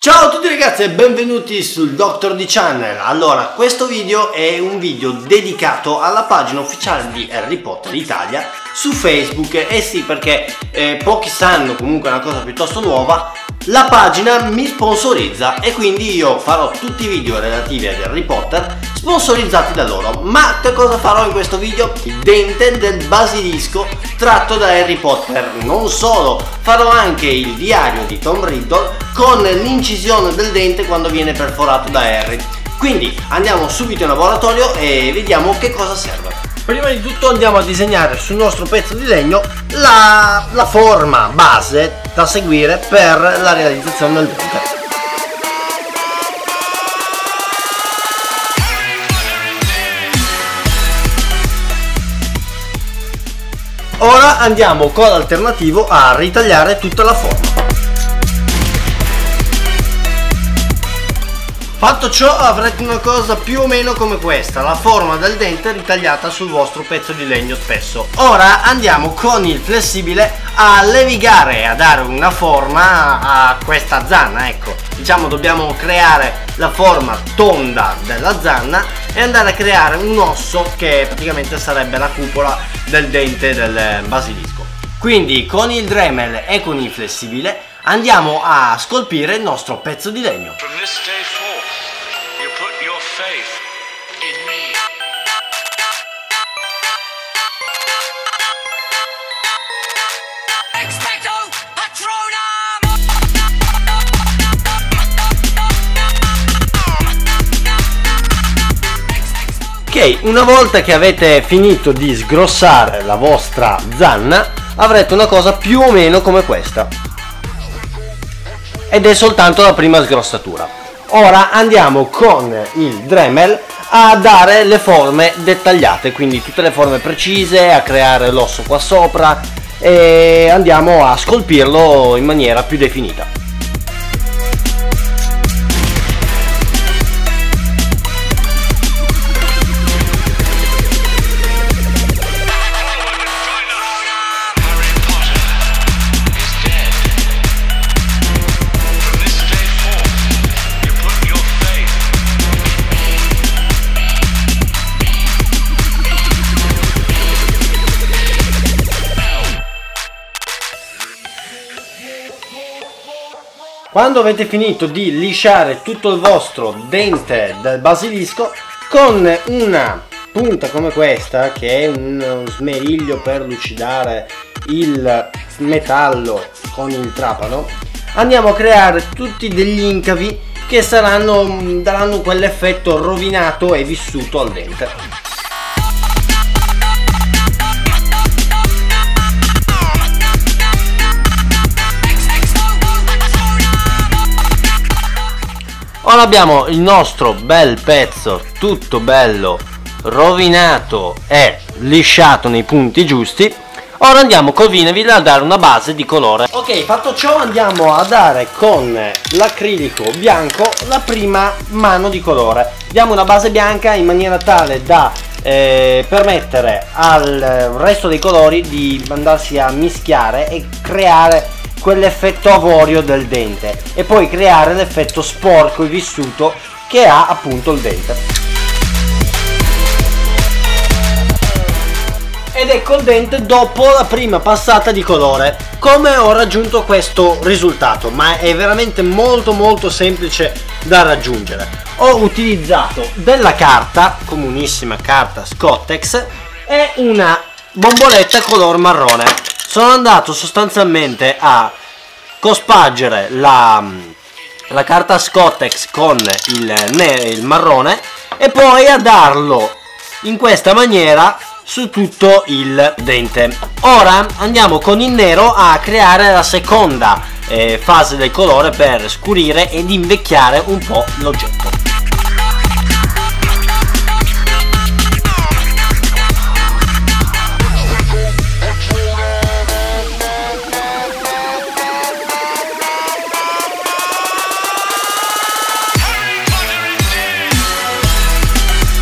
Ciao a tutti ragazzi e benvenuti sul Dr. D Channel. Allora, questo video è un video dedicato alla pagina ufficiale di Harry Potter Italia su Facebook. Eh sì, perché pochi sanno, comunque è una cosa piuttosto nuova, la pagina mi sponsorizza e quindi io farò tutti i video relativi ad Harry Potter sponsorizzati da loro. Ma che cosa farò in questo video? Il dente del basilisco tratto da Harry Potter. Non solo, farò anche il diario di Tom Riddle con l'incisione del dente quando viene perforato da Harry. Quindi andiamo subito in laboratorio e vediamo che cosa serve. Prima di tutto andiamo a disegnare sul nostro pezzo di legno la forma base da seguire per la realizzazione del dente. Ora andiamo con l'alternativo a ritagliare tutta la forma. Fatto ciò avrete una cosa più o meno come questa, la forma del dente ritagliata sul vostro pezzo di legno spesso. Ora andiamo con il flessibile a levigare e a dare una forma a questa zanna. Ecco, diciamo dobbiamo creare la forma tonda della zanna e andare a creare un osso che praticamente sarebbe la cupola del dente del basilisco. Quindi con il Dremel e con il flessibile andiamo a scolpire il nostro pezzo di legno. Ok, una volta che avete finito di sgrossare la vostra zanna avrete una cosa più o meno come questa. Ed è soltanto la prima sgrossatura. Ora andiamo con il Dremel a dare le forme dettagliate, quindi tutte le forme precise, a creare l'osso qua sopra e andiamo a scolpirlo in maniera più definita. Quando avete finito di lisciare tutto il vostro dente del basilisco, con una punta come questa, che è uno smeriglio per lucidare il metallo con il trapano, andiamo a creare tutti degli incavi che daranno quell'effetto rovinato e vissuto al dente. Ora abbiamo il nostro bel pezzo tutto bello rovinato e lisciato nei punti giusti. Ora andiamo col Vineville a dare una base di colore. Ok, fatto ciò andiamo a dare con l'acrilico bianco la prima mano di colore. Diamo una base bianca in maniera tale da permettere al resto dei colori di andarsi a mischiare e creare quell'effetto avorio del dente e poi creare l'effetto sporco e vissuto che ha appunto il dente. Ed ecco il dente dopo la prima passata di colore. Come ho raggiunto questo risultato? Ma è veramente molto semplice da raggiungere. Ho utilizzato della carta, comunissima carta Scottex, e una bomboletta color marrone. Sono andato sostanzialmente a cospargere la carta Scottex con il marrone e poi a darlo in questa maniera su tutto il dente. Ora andiamo con il nero a creare la seconda fase del colore per scurire ed invecchiare un po' l'oggetto.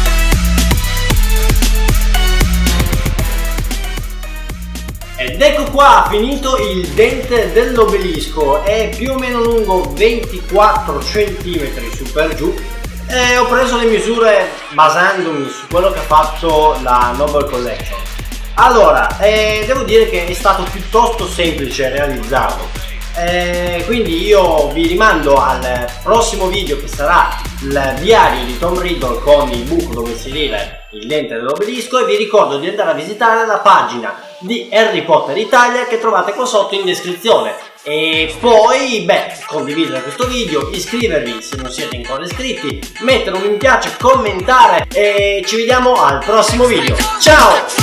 Ed ecco qua, finito il dente dell'obelisco, è più o meno lungo 24 cm su per giù. Ho preso le misure basandomi su quello che ha fatto la Noble Collection. Allora, devo dire che è stato piuttosto semplice realizzarlo, quindi io vi rimando al prossimo video, che sarà il diario di Tom Riddle con il buco dove inserire il dente dell'obelisco, e vi ricordo di andare a visitare la pagina di Harry Potter Italia che trovate qua sotto in descrizione. E poi, condividere questo video, iscrivervi se non siete ancora iscritti, mettere un mi piace, commentare, e ci vediamo al prossimo video. Ciao!